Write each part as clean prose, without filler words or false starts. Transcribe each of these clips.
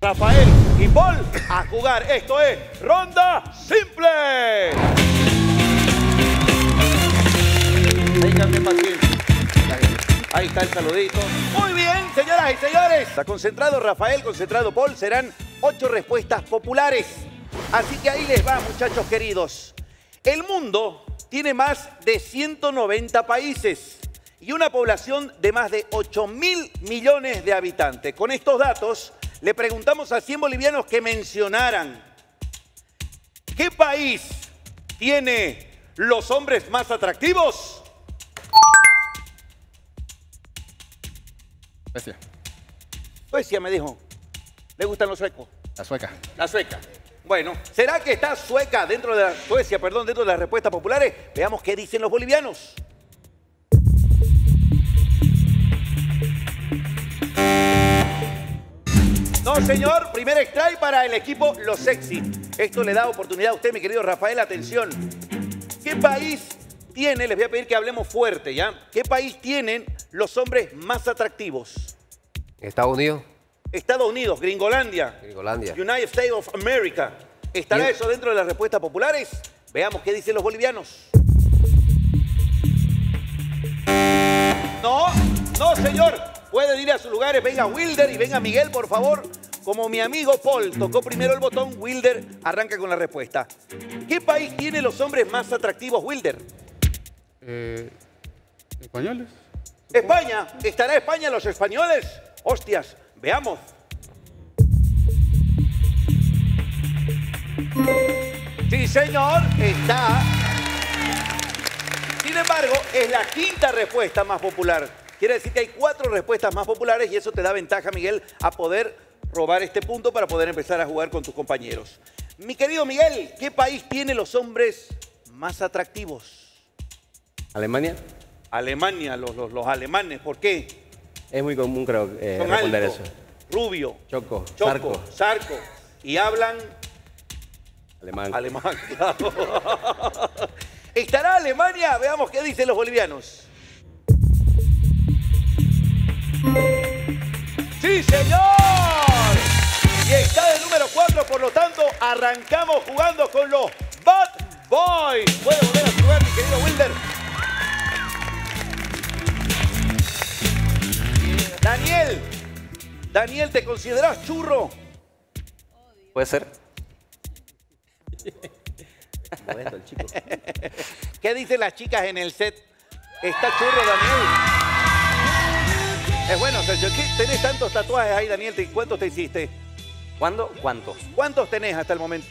Rafael y Paul a jugar. Esto es Ronda Simple. Ténganme paciencia. Ahí está el saludito. Muy bien, señoras y señores. Está concentrado Rafael, concentrado Paul. Serán 8 respuestas populares. Así que ahí les va, muchachos queridos. El mundo tiene más de 190 países y una población de más de 8.000 millones de habitantes. Con estos datos, le preguntamos a 100 bolivianos que mencionaran ¿qué país tiene los hombres más atractivos? Suecia. Suecia me dijo. ¿Le gustan los suecos? La sueca. La sueca. Bueno, ¿será que está Suecia dentro de las respuestas populares? Veamos qué dicen los bolivianos. No, señor. Primer strike para el equipo Los Sexy. Esto le da oportunidad a usted, mi querido Rafael. Atención. ¿Qué país tiene, les voy a pedir que hablemos fuerte, ¿ya? ¿Qué país tienen los hombres más atractivos? Estados Unidos. Estados Unidos, Gringolandia. Gringolandia. United States of America. ¿Estará eso dentro de las respuestas populares? Veamos qué dicen los bolivianos. No, no, señor. Pueden ir a sus lugares. Venga Wilder y venga Miguel, por favor. Como mi amigo Paul tocó primero el botón, Wilder arranca con la respuesta. ¿Qué país tiene los hombres más atractivos, Wilder? ¿Españoles? España. ¿Estará España los españoles? Hostias, veamos. Sí, señor, está. Sin embargo, es la quinta respuesta más popular. Quiere decir que hay 4 respuestas más populares y eso te da ventaja, Miguel, a poder robar este punto para poder empezar a jugar con tus compañeros. Mi querido Miguel, ¿qué país tiene los hombres más atractivos? Alemania. Alemania, los alemanes. ¿Por qué? Es muy común, creo, Son responder altos, eso. rubio, Choco. Zarco. Y hablan Alemán. alemán, claro. ¿Estará Alemania? Veamos qué dicen los bolivianos. ¡Sí, señor! Y está el número 4, por lo tanto, arrancamos jugando con los Bad Boys. Puede volver a jugar, mi querido Wilder. Daniel, ¿te consideras churro? Puede ser. ¿Qué dicen las chicas en el set? ¿Está churro, Daniel? Es bueno, tenés tantos tatuajes ahí, Daniel. ¿Cuántos te hiciste? ¿Cuándo? ¿Cuántos? ¿Cuántos tenés hasta el momento?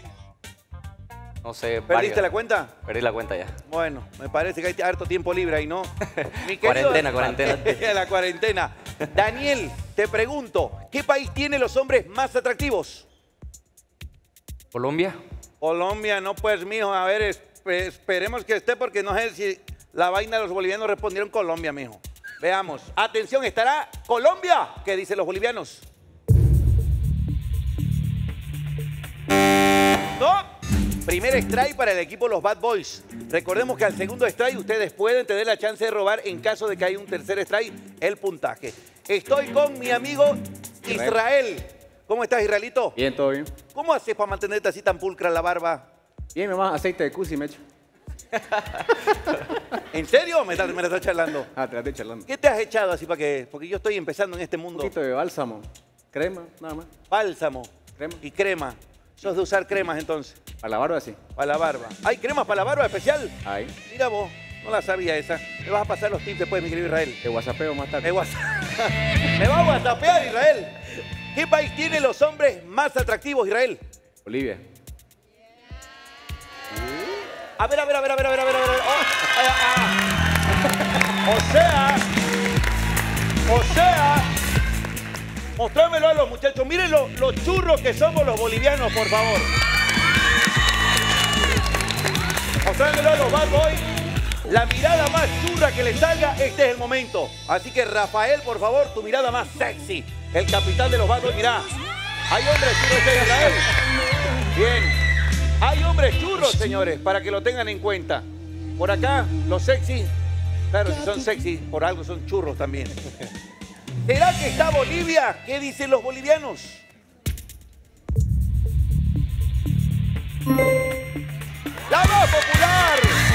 No sé. ¿Perdiste la cuenta? Perdí la cuenta ya. Bueno, me parece que hay harto tiempo libre ahí, ¿no? Mi Cuarentena. La cuarentena. Daniel, te pregunto, ¿qué país tiene los hombres más atractivos? ¿Colombia? Colombia, no pues, mijo. A ver, esperemos que esté porque no sé si la vaina de los bolivianos respondieron Colombia, mijo. Veamos. Atención, ¿estará Colombia? ¿Qué dicen los bolivianos? No. Primer strike para el equipo Los Bad Boys. Recordemos que al segundo strike ustedes pueden tener la chance de robar en caso de que haya un tercer strike el puntaje. Estoy con mi amigo Israel. ¿Cómo estás, Israelito? Bien, todo bien. ¿Cómo haces para mantenerte así tan pulcra la barba? Bien, mamá, aceite de cusi me echo. ¿En serio? ¿Me la estás charlando? Ah, te la estoy charlando. ¿Qué te has echado así para que...? Porque yo estoy empezando en este Un mundo. poquito de bálsamo, crema, nada más. Bálsamo. Crema. Y crema. ¿Sos de usar cremas entonces? Para la barba, sí. Para la barba. ¿Hay cremas para la barba especial? Ahí. Mira vos, no la sabía esa. Me vas a pasar los tips después, mi querido Israel. Te whatsappeo más tarde. Me va a whatsappear, Israel. ¿Qué país tiene los hombres más atractivos, Israel? Bolivia. A ver. O sea, mostrámelo a los muchachos. Miren los churros que somos los bolivianos, por favor. Mostrámelo a los Bad Boys. La mirada más churra que le salga, este es el momento. Así que, Rafael, por favor, tu mirada más sexy. El capitán de los Bad Boys, mirá. Hay hombres churros en Israel. Bien. Hay hombres churros, señores, para que lo tengan en cuenta. Por acá, los sexy. Claro, si son sexy, por algo son churros también. ¿Será que está Bolivia? ¿Qué dicen los bolivianos? ¡La más popular!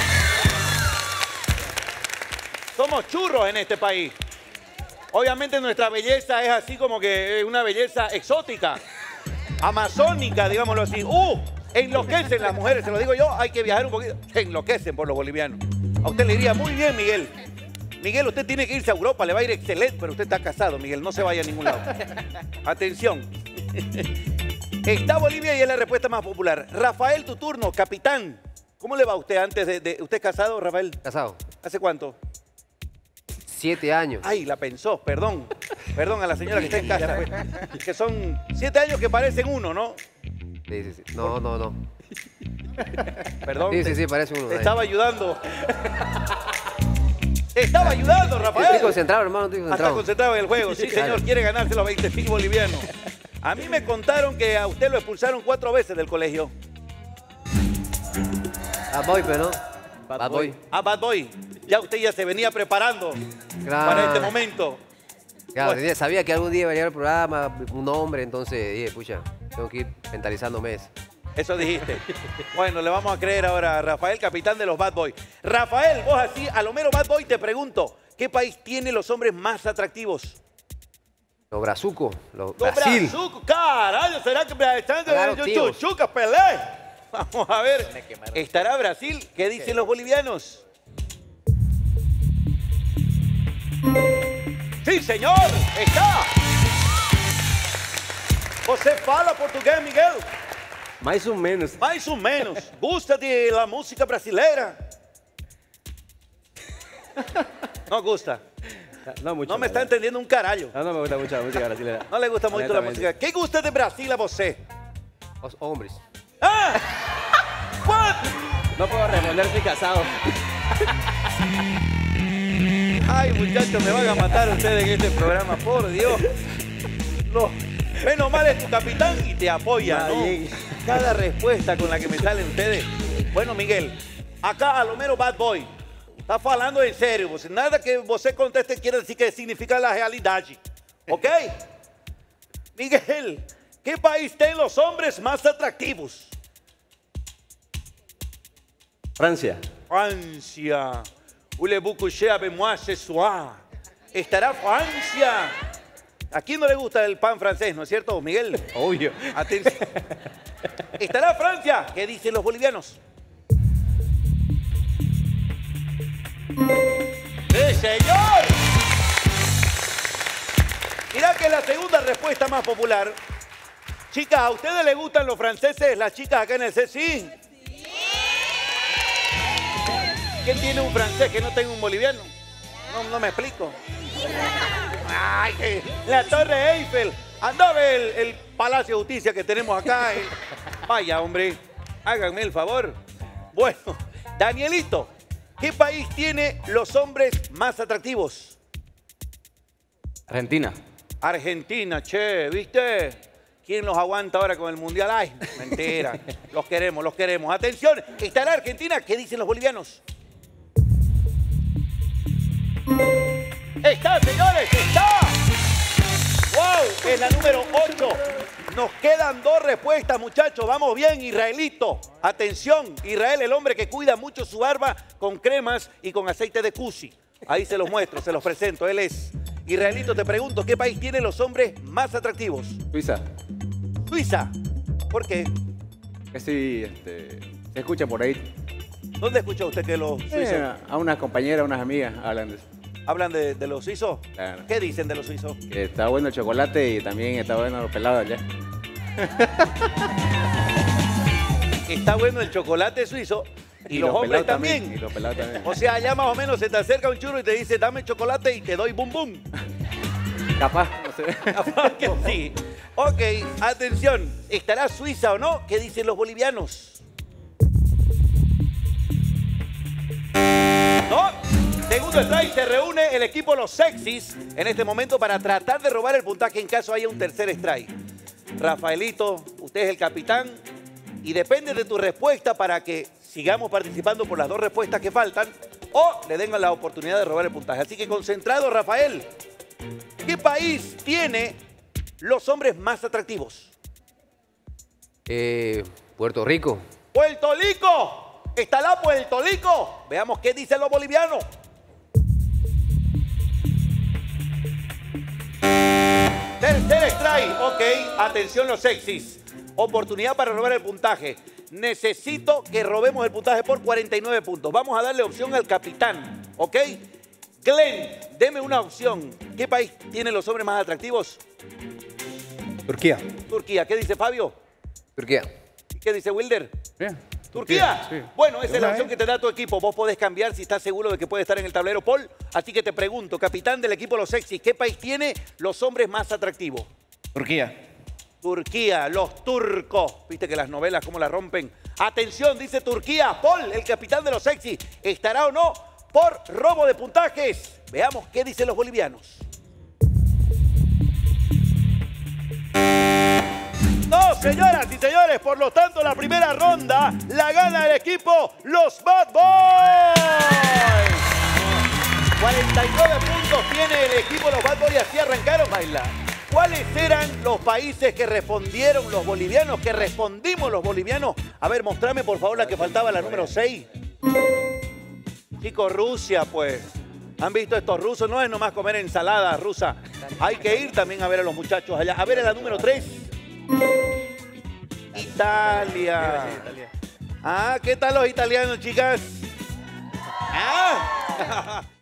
Somos churros en este país. Obviamente nuestra belleza es así como que una belleza exótica, amazónica, digámoslo así. Enloquecen las mujeres, se lo digo yo, hay que viajar un poquito. Se enloquecen por los bolivianos. A usted le iría muy bien, Miguel. Miguel, usted tiene que irse a Europa, le va a ir excelente, pero usted está casado, Miguel, no se vaya a ningún lado. Atención. Está Bolivia y es la respuesta más popular. Rafael, tu turno, capitán. ¿Cómo le va a usted antes de... ¿Usted es casado, Rafael? Casado. ¿Hace cuánto? 7 años. Ay, la pensó, perdón. Perdón a la señora que está en casa. Que son 7 años que parecen uno, ¿no? Sí. No. Perdón. Sí, parece uno. Te estaba ayudando. Te estaba ayudando, Rafael. Estoy concentrado, hermano, estoy Está concentrado. concentrado en el juego. Sí, señor, quiere ganarse los 20.000 bolivianos. A mí me contaron que a usted lo expulsaron 4 veces del colegio. Bad Boy, pero no. Bad Boy. Ah, Bad Boy. Ya usted ya se venía preparando Claro. para este momento. Claro, Bueno. sabía que algún día iba a llegar el programa, un hombre, entonces dije, pucha, tengo que ir mentalizándome eso. Eso dijiste. Bueno, le vamos a creer ahora a Rafael, capitán de los Bad Boys. Rafael, vos así, a lo mero Bad Boy, te pregunto, ¿qué país tiene los hombres más atractivos? Los brazucos, Brasil. Brazucos, caralho, ¿será que están Claro, tíos. Chucas, Pelé? Vamos a ver, ¿estará Brasil? ¿Qué dicen los bolivianos? ¡Sí, señor! ¡Está! ¿Você fala portugués, Miguel? Mais ou menos. Mais ou menos. ¿Gusta de la música brasileira? No gusta. No mucho. No me está la verdad. entendiendo un caralho. No me gusta mucho la música brasileña. No le gusta mucho la Honestamente. música. ¿Qué gusta de Brasil a você? Los hombres. ¡Ah! ¿What? No puedo responder, estoy casado. Ay, muchachos, me van a matar ustedes en este programa, por Dios. No. Menos mal es tu capitán y te apoya, ¿no? Cada respuesta con la que me salen ustedes. Bueno, Miguel, acá a lo menos Bad Boy. Está falando en serio. Nada que você conteste quiere decir que significa la realidade. ¿Ok? Miguel, ¿qué país tiene los hombres más atractivos? Francia. Francia. Voulez-vous coucher avec moi ce soir? ¿Estará Francia? ¿A quién no le gusta el pan francés, no es cierto, Miguel? Obvio. Atención. ¿Estará Francia? ¿Qué dicen los bolivianos? ¡Sí, señor! Mirá que la segunda respuesta más popular. Chicas, ¿a ustedes les gustan los franceses? Las chicas acá en el C, ¿sí? ¿Quién tiene un francés que no tenga un boliviano? No me explico. Ay, la Torre Eiffel. Anda a ver el Palacio de Justicia que tenemos acá. Vaya, hombre, háganme el favor. Bueno, Danielito, ¿qué país tiene los hombres más atractivos? Argentina. Argentina, che, ¿viste? ¿Quién los aguanta ahora con el Mundial? Ay, mentira. Los queremos, los queremos. Atención, ¿estará Argentina? ¿Qué dicen los bolivianos? ¡Está, señores! ¡Está! ¡Wow! Es la número 8. Nos quedan 2 respuestas, muchachos. Vamos bien, Israelito. Atención, Israel, el hombre que cuida mucho su barba con cremas y con aceite de cusi. Ahí se los muestro, se los presento. Él es. Israelito, te pregunto, ¿qué país tiene los hombres más atractivos? Suiza. Suiza. ¿Por qué? Que sí, se escucha por ahí. ¿Dónde escuchó usted que los suizos A unas compañeras, unas amigas hablan de eso. hablan de los suizos? Claro. ¿Qué dicen de los suizos? Que está bueno el chocolate y también está bueno los pelados allá. Está bueno el chocolate suizo y los hombres pelados también. Y los pelados también. O sea, allá más o menos se te acerca un churro y te dice, dame chocolate y te doy bum bum. Capaz, no sé. Capaz que sí. Ok, atención. ¿Estará Suiza o no? ¿Qué dicen los bolivianos? No. Segundo strike, se reúne el equipo Los Sexys en este momento para tratar de robar el puntaje en caso haya un tercer strike. Rafaelito, usted es el capitán y depende de tu respuesta para que sigamos participando por las 2 respuestas que faltan o le den la oportunidad de robar el puntaje. Así que concentrado, Rafael. ¿Qué país tiene los hombres más atractivos? Puerto Rico. Puerto Rico. ¿Está la Puerto Rico? Veamos qué dicen los bolivianos. Tercer strike. Ok, atención los sexys. Oportunidad para robar el puntaje. Necesito que robemos el puntaje por 49 puntos. Vamos a darle opción al capitán, ¿ok? Glenn, deme una opción. ¿Qué país tiene los hombres más atractivos? Turquía. Turquía. ¿Qué dice Fabio? Turquía. ¿Y qué dice Wilder? Bien. ¿Turquía? Sí. Bueno, esa es la Una, opción que te da tu equipo. Vos podés cambiar si estás seguro de que puede estar en el tablero, Paul. Así que te pregunto, capitán del equipo Los Sexys, ¿qué país tiene los hombres más atractivos? Turquía. Turquía, los turcos. Viste que las novelas cómo las rompen. Atención, dice Turquía. Paul, el capitán de Los Sexys, ¿estará o no por robo de puntajes? Veamos qué dicen los bolivianos. No, señoras y señores, por lo tanto, la primera ronda la gana el equipo Los Bad Boys. 49 puntos tiene el equipo Los Bad Boys, así arrancaron. Baila. ¿Cuáles eran los países que respondieron los bolivianos, que respondimos los bolivianos? A ver, mostrame por favor la que faltaba, la número 6. Chicos, Rusia, pues. ¿Han visto estos rusos? No es nomás comer ensalada rusa. Hay que ir también a ver a los muchachos allá. A ver, en la número 3. Italia. Ah, ¿qué tal los italianos, chicas? Ah.